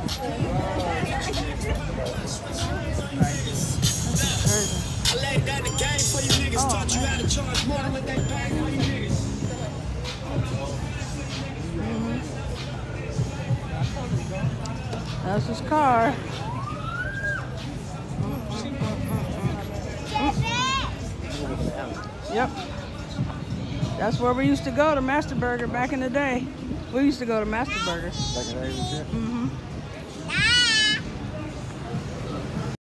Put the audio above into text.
I laid down the game for you niggas. Taught you how to charge more than what they pay for you niggas. That's his car. Yep. That's where we used to go to Master Burger back in the day. We used to go to Master Burger. Back in the day,